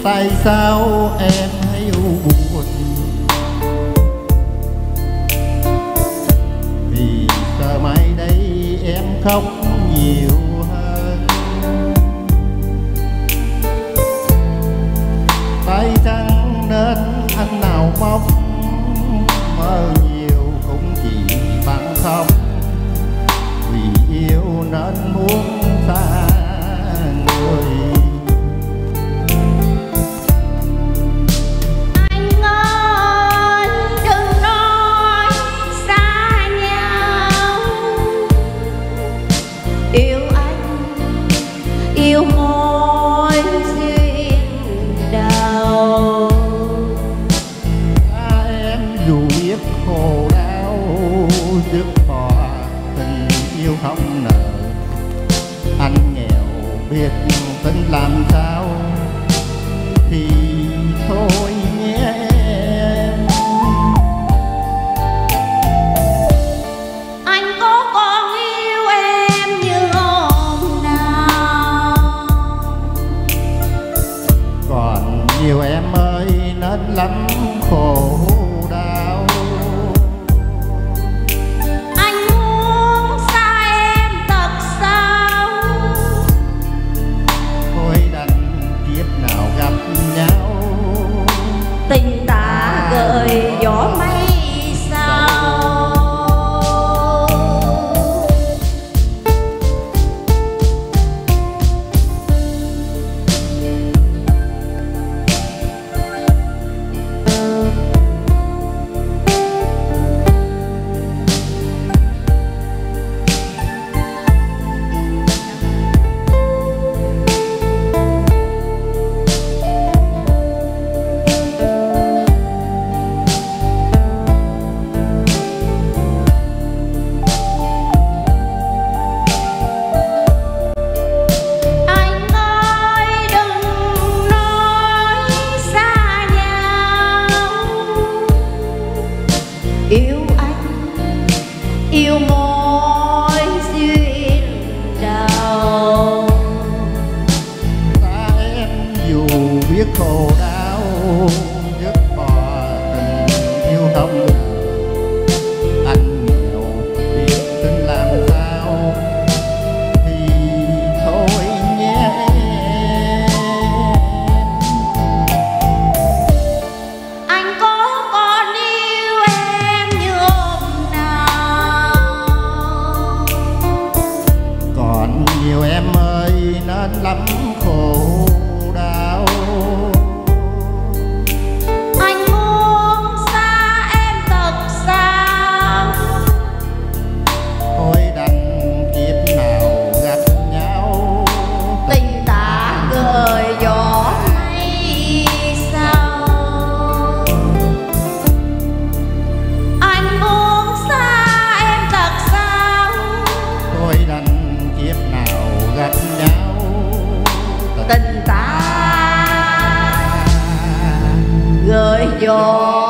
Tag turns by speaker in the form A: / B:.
A: tại sao em yêu buồn? Vì sợ mai đây em khóc nhiều hơn. Phải chăng nên anh nào mong mơ nhiều cũng chỉ bằng không, vì yêu nên muốn xa người.
B: Anh ơi đừng nói xa nhau, yêu anh yêu mối duyên đầu.
A: Em dù biết khổ đau dứt bỏ tình yêu không nợ, anh nghèo biết tính làm sao thì thôi nhé em.
B: Anh có còn yêu em như hôm nào?
A: Còn nhiều em ơi nên lắm khổ đau.
B: Anh muốn xa em thật sao?
A: Thôi đành kiếp nào gặp nhau,
B: Tình ta gợi gió mây sao. Yêu anh yêu mối duyên đầu.
A: Ta em dù biết khổ đau dứt bỏ tình yêu không nợ, anh nghèo biết tính làm sao thì thôi nhé em.
B: Anh có còn yêu em như hôm nào?
A: Còn nhiều em ơi nên lắm khổ đau.
B: Anh muốn xa em thật sao?
A: Thôi đành kiếp nào gặp nhau,
B: Tình ta gợi gió mây sao. Anh muốn xa em thật sao?
A: thôi đành kiếp nào gặp nhau.
B: Tình ta gợi gió